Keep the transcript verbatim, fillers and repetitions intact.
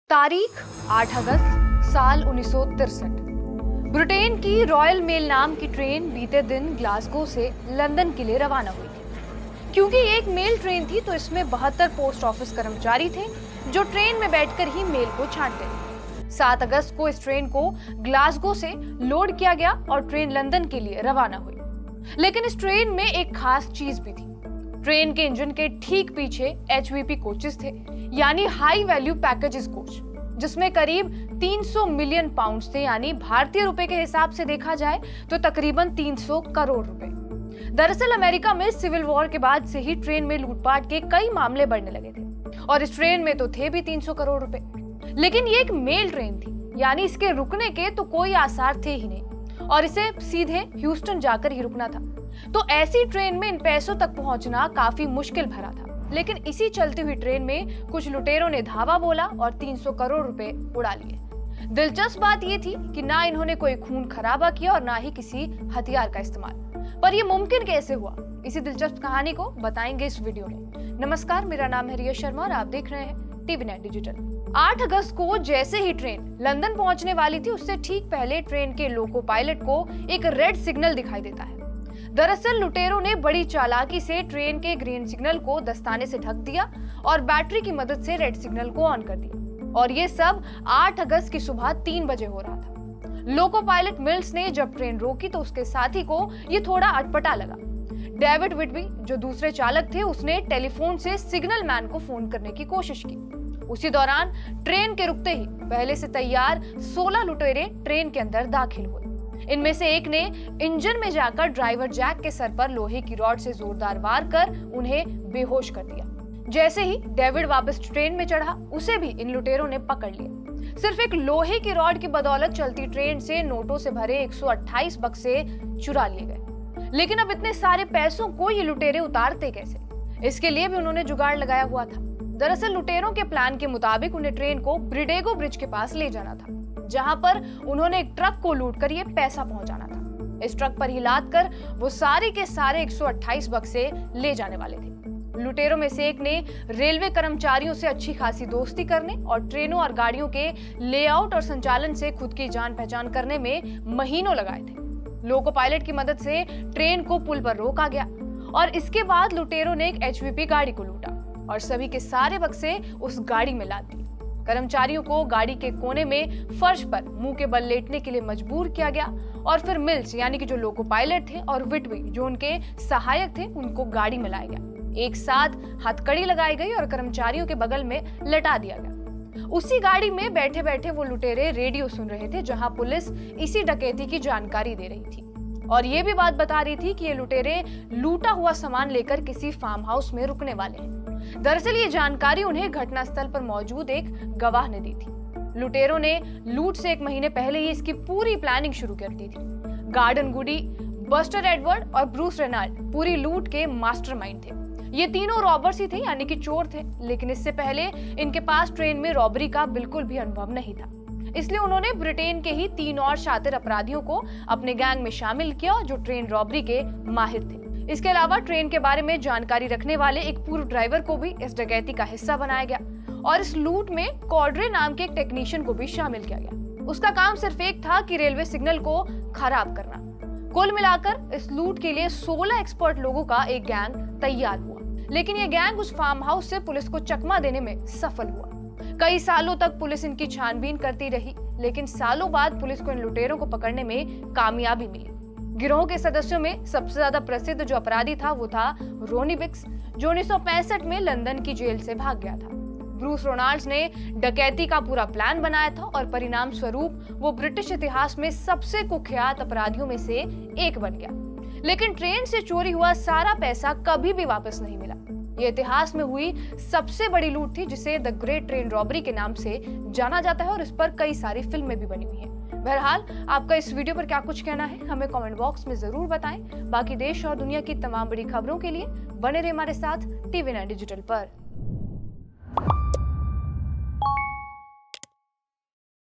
तारीख आठ अगस्त साल उन्नीस सौ तिरसठ। ब्रिटेन की रॉयल मेल नाम की ट्रेन बीते दिन ग्लासगो से लंदन के लिए रवाना हुई थी। क्योंकि एक मेल ट्रेन थी तो इसमें बहत्तर पोस्ट ऑफिस कर्मचारी थे जो ट्रेन में बैठकर ही मेल को छांटते थे। सात अगस्त को इस ट्रेन को ग्लासगो से लोड किया गया और ट्रेन लंदन के लिए रवाना हुई। लेकिन इस ट्रेन में एक खास चीज भी थी। ट्रेन के इंजन के ठीक पीछे एच वी पी कोचेस थे, यानी हाई वैल्यू पैकेजेस कोच, जिसमें करीब तीन सौ मिलियन पाउंड्स थे, यानी भारतीय रुपए के हिसाब से देखा जाए तो तकरीबन तीन सौ करोड़ रुपए। दरअसल अमेरिका में सिविल वॉर के बाद से ही ट्रेन में लूटपाट के कई मामले बढ़ने लगे थे और इस ट्रेन में तो थे भी तीन सौ करोड़ रुपए। लेकिन ये एक मेल ट्रेन थी, यानी इसके रुकने के तो कोई आसार थे ही नहीं और इसे सीधे ह्यूस्टन जाकर ही रुकना था। तो ऐसी ट्रेन में इन पैसों तक पहुंचना काफी मुश्किल भरा था। लेकिन इसी चलती हुई ट्रेन में कुछ लुटेरों ने धावा बोला और तीन सौ करोड़ रुपए उड़ा लिए। दिलचस्प बात यह थी कि ना इन्होंने कोई खून खराबा किया और ना ही किसी हथियार का इस्तेमाल। पर यह मुमकिन कैसे हुआ, इसी दिलचस्प कहानी को बताएंगे इस वीडियो में। नमस्कार, मेरा नाम है रिया शर्मा और आप देख रहे हैं टीवी नाइन डिजिटल। आठ अगस्त को जैसे ही ट्रेन लंदन पहुंचने वाली थी, उससे ठीक पहले ट्रेन के लोको पायलट को एक रेड सिग्नल दिखाई देता है। दरअसल लुटेरों ने बड़ी चालाकी से ट्रेन के ग्रीन सिग्नल को दस्ताने से ढक दिया और बैटरी की मदद से रेड सिग्नल को ऑन कर दिया। और ये सब आठ अगस्त की सुबह तीन बजे हो रहा था। लोको पायलट मिल्स ने जब ट्रेन रोकी तो उसके साथी को ये थोड़ा अटपटा लगा। डेविड विटबी, जो दूसरे चालक थे, उसने टेलीफोन से सिग्नल मैन को फोन करने की कोशिश की। उसी दौरान ट्रेन के रुकते ही पहले से तैयार सोलह लुटेरे ट्रेन के अंदर दाखिल हुए। इनमें से एक ने इंजन में जाकर ड्राइवर जैक के सर पर लोहे की रॉड से जोरदार वार कर उन्हें बेहोश कर दिया। जैसे ही डेविड वापस ट्रेन में चढ़ा, उसे भी इन लुटेरों ने पकड़ लिया। सिर्फ एक लोहे की रॉड की बदौलत चलती ट्रेन से नोटों से भरे एक सौ अट्ठाईस बक्से चुरा लिए गए। लेकिन अब इतने सारे पैसों को ये लुटेरे उतारते कैसे, इसके लिए भी उन्होंने जुगाड़ लगाया हुआ था। दरअसल लुटेरों के प्लान के मुताबिक उन्हें ट्रेन को ब्रिडेगो ब्रिज के पास ले जाना था, जहां पर उन्होंने एक ट्रक को लूट कर ये पैसा पहुंचाना था। इस ट्रक पर ही लाद कर वो सारे के सारे एक सौ अट्ठाईस बक्से ले जाने वाले थे। लुटेरों में से एक ने रेलवे कर्मचारियों से अच्छी खासी दोस्ती करने और ट्रेनों और गाड़ियों के लेआउट और संचालन से खुद की जान पहचान करने में महीनों लगाए थे। लोको पायलट की मदद से ट्रेन को पुल पर रोका गया और इसके बाद लुटेरों ने एक एच वी पी गाड़ी को लूटा और सभी के सारे बक्से उस गाड़ी में लाद दिए। कर्मचारियों को गाड़ी के कोने में फर्श पर मुंह के बल लेटने के लिए मजबूर किया गया और फिर मिल्स, यानी कि जो लोको पायलट थे, और विटबी, जो उनके सहायक थे, उनको गाड़ी में लाया गया। एक साथ हथकड़ी लगाई गई और कर्मचारियों के बगल में लटा दिया गया। उसी गाड़ी में बैठे बैठे वो लुटेरे रेडियो सुन रहे थे, जहां पुलिस इसी डकैती की जानकारी दे रही थी और ये भी बात बता रही थी कि ये लुटेरे लूटा हुआ सामान लेकर किसी फार्म हाउस में रुकने वाले हैं। दरअसल ये जानकारी उन्हें घटनास्थल पर मौजूद एक गवाह ने दी थी। लुटेरों ने लूट से एक महीने पहले ही इसकी पूरी प्लानिंग शुरू कर दी थी। गार्डन गुडी, बस्टर एडवर्ड और ब्रूस रेनाल्ड पूरी लूट के मास्टरमाइंड थे। ये तीनों रॉबर्स ही थे, यानी कि चोर थे, लेकिन इससे पहले इनके पास ट्रेन में रॉबरी का बिल्कुल भी अनुभव नहीं था। इसलिए उन्होंने ब्रिटेन के ही तीन और शातिर अपराधियों को अपने गैंग में शामिल किया जो ट्रेन रॉबरी के माहिर थे। इसके अलावा ट्रेन के बारे में जानकारी रखने वाले एक पूर्व ड्राइवर को भी इस डकैती का हिस्सा बनाया गया और इस लूट में कॉर्ड्रे नाम के एक टेक्नीशियन को भी शामिल किया गया। उसका काम सिर्फ एक था कि रेलवे सिग्नल को खराब करना। कुल मिलाकर इस लूट के लिए सोलह एक्सपर्ट लोगों का एक गैंग तैयार हुआ। लेकिन ये गैंग उस फार्म हाउस से पुलिस को चकमा देने में सफल हुआ। कई सालों तक पुलिस इनकी छानबीन करती रही, लेकिन सालों बाद पुलिस को इन लुटेरों को पकड़ने में कामयाबी मिली। गिरोह के सदस्यों में सबसे ज्यादा प्रसिद्ध जो अपराधी था वो था रोनी बिक्स, जो उन्नीस सौ पैंसठ में लंदन की जेल से भाग गया था। ब्रूस रोनाल्ड्स ने डकैती का पूरा प्लान बनाया था और परिणाम स्वरूप वो ब्रिटिश इतिहास में सबसे कुख्यात अपराधियों में से एक बन गया। लेकिन ट्रेन से चोरी हुआ सारा पैसा कभी भी वापस नहीं मिला। ये इतिहास में हुई सबसे बड़ी लूट थी, जिसे द ग्रेट ट्रेन रॉबरी के नाम से जाना जाता है और इस पर कई सारी फिल्में भी बनी हुई हैं। बहरहाल, आपका इस वीडियो पर क्या कुछ कहना है हमें कमेंट बॉक्स में जरूर बताएं। बाकी देश और दुनिया की तमाम बड़ी खबरों के लिए बने रहे हमारे साथ टीवी नाइन डिजिटल पर।